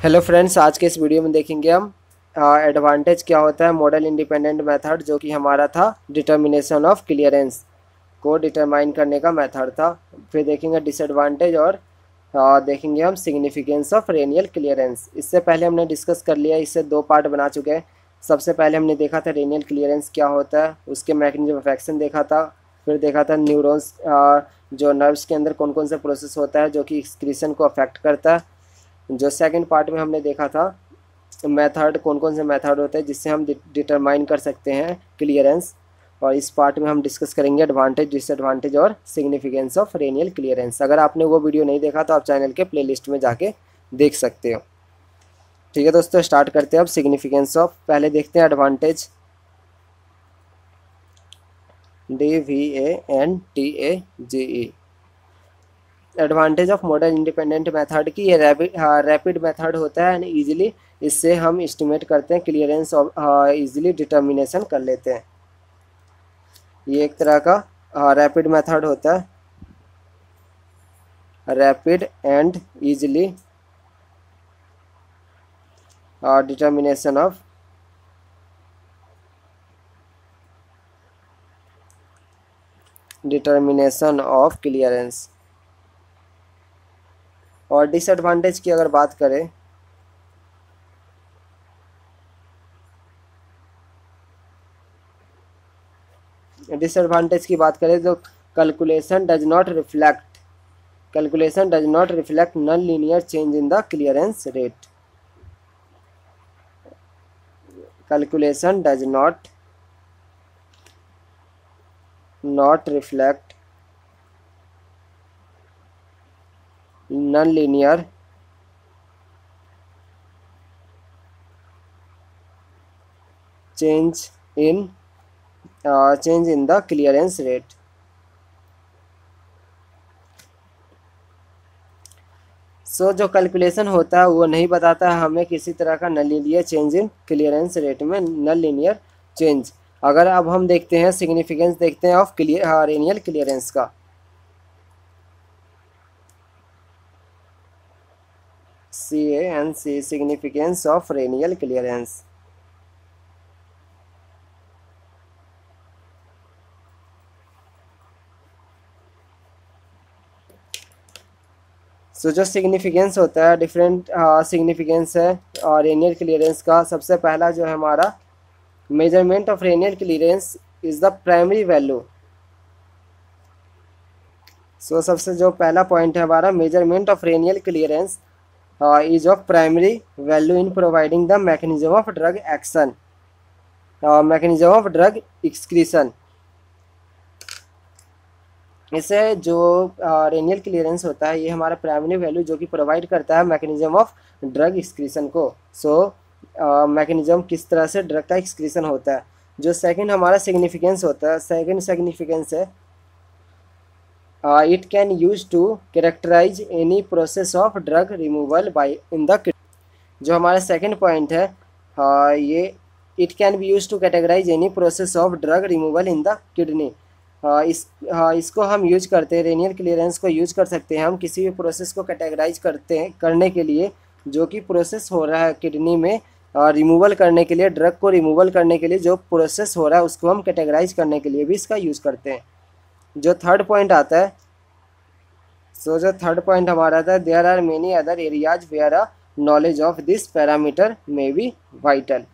Hello friends, आज के इस वीडियो में देखेंगे हम एडवांटेज क्या होता है मॉडल इंडिपेंडेंट मेथड, जो कि हमारा था डिटर्मिनेशन ऑफ क्लियरेंस को डिटरमाइन करने का मेथड था। फिर देखेंगे डिसएडवांटेज और देखेंगे हम सिग्निफिकेंस ऑफ रेनियल क्लियरेंस। इससे पहले हमने डिस्कस कर लिया, इससे दो पार्ट बना चुके हैं। सबसे पहले हमने देखा था रेनियल क्लियरेंस क्या होता है, उसके मैकेनिज्म ऑफ एक्शन देखा था। फिर देखा था न्यूरॉन्स जो नर्व्स के अंदर कौन कौन सा प्रोसेस होता है जो कि एक्सक्रीशन को अफेक्ट करता है। जो सेकंड पार्ट में हमने देखा था मेथड, कौन कौन से मेथड होते हैं जिससे हम डिटरमाइन कर सकते हैं क्लियरेंस। और इस पार्ट में हम डिस्कस करेंगे एडवांटेज, डिसएडवांटेज और सिग्निफिकेंस ऑफ रेनियल क्लियरेंस। अगर आपने वो वीडियो नहीं देखा तो आप चैनल के प्लेलिस्ट में जाके देख सकते हो। ठीक है दोस्तों, स्टार्ट करते हैं अब सिग्निफिकेंस ऑफ। पहले देखते हैं advantage, DVANTAGE। Advantage of model independent method की ये रैपिड मेथड होता है एंड ईजिली इससे हम एस्टिमेट करते हैं क्लियरेंस ईजिली डिटर्मिनेशन कर लेते हैं। ये एक तरह का रैपिड मेथड होता है, rapid and easily determination of clearance. और डिसएडवांटेज की अगर बात करें, तो calculation does not reflect non linear change in the clearance rate. Calculation does not reflect non-linear change in the clearance rate। So जो calculation होता है वो नहीं बताता है हमें किसी तरह का non linear change in clearance rate में, नॉन लीनियर चेंज। अगर अब हम देखते हैं सिग्निफिकेंस, देखते हैं ऑफ रेनियल क्लियरेंस का। CANC, significance of cranial clearance। So जो सिग्निफिकेंस होता है, डिफरेंट सिग्निफिकेंस है और रेनियल क्लियरेंस का। सबसे पहला जो है हमारा measurement of renal clearance is the primary value. So सबसे जो पहला पॉइंट है हमारा, measurement of renal clearance is of primary value in providing the mechanism of drug action, mechanism of drug excretion। इसे जो रेनियल क्लियरेंस होता है ये हमारा प्राइमरी वैल्यू जो कि प्रोवाइड करता है मैकेनिज्म ऑफ ड्रग एक्सक्रीशन को। सो मैकेनिज्म किस तरह से ड्रग का एक्सक्रीशन होता है। जो सेकंड हमारा सिग्निफिकेंस होता है, सेकंड सिग्निफिकेंस है it can use to characterize any process of drug removal by in the kidney। जो हमारा सेकंड पॉइंट है ये it can be used to categorize any process of drug removal in the kidney। इसको हम use करते हैं, रेनियल clearance को use कर सकते हैं हम किसी भी प्रोसेस को कैटेगराइज करने के लिए जो कि प्रोसेस हो रहा है किडनी में, रिमूवल करने के लिए, ड्रग को रिमूवल करने के लिए जो प्रोसेस हो रहा है उसको हम कैटेगराइज करने के लिए भी इसका यूज करते हैं। जो थर्ड पॉइंट आता है, जो थर्ड पॉइंट हमारा आता है, there are many other areas where a knowledge of this parameter may be vital.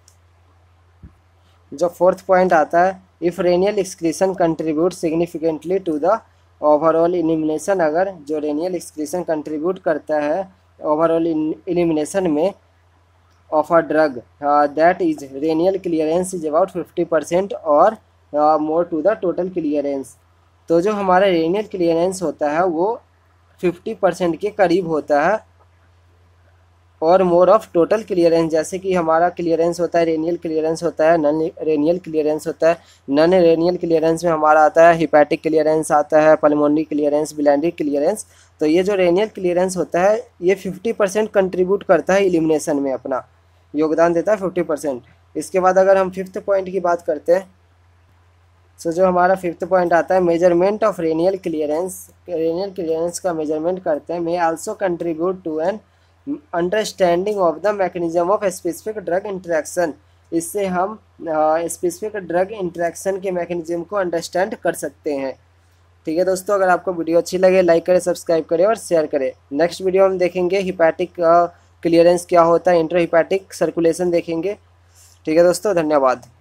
जो फोर्थ पॉइंट आता है, if renal excretion contribute significantly to the overall elimination. अगर जो रेनियल एक्सक्रीशन कंट्रीब्यूट करता है ओवरऑल इलिमिनेशन में of a drug, that is renal clearance is about 50% और more to the total clearance. तो जो हमारा रेनियल क्लियरेंस होता है वो 50% के करीब होता है और मोर ऑफ टोटल क्लियरेंस। जैसे कि हमारा क्लियरेंस होता है, रेनियल क्लियरेंस होता है, नॉन रेनियल क्लियरेंस होता है। नॉन रेनियल क्लियरेंस में हमारा आता है हिपैटिक क्लियरेंस, आता है पल्मोनरी क्लियरेंस, बिलियरी क्लियरेंस। तो ये जो रेनियल क्लियरेंस होता है ये 50% कंट्रीब्यूट करता है इलिमिनेशन में, अपना योगदान देता है 50%। इसके बाद अगर हम फिफ्थ पॉइंट की बात करते हैं, सो जो हमारा फिफ्थ पॉइंट आता है मेजरमेंट ऑफ रेनियल क्लियरेंस का मेजरमेंट करते हैं, may also contribute to an understanding of the mechanism of specific drug interaction, इससे हम स्पेसिफिक ड्रग इंटरेक्शन के मैकेनिज्म को अंडरस्टैंड कर सकते हैं। ठीक है दोस्तों, अगर आपको वीडियो अच्छी लगे लाइक करें, सब्सक्राइब करें और शेयर करें। नेक्स्ट वीडियो हम देखेंगे हिपैटिक क्लियरेंस क्या होता है, इंट्रो हिपैटिक सर्कुलेशन देखेंगे। ठीक है दोस्तों, धन्यवाद।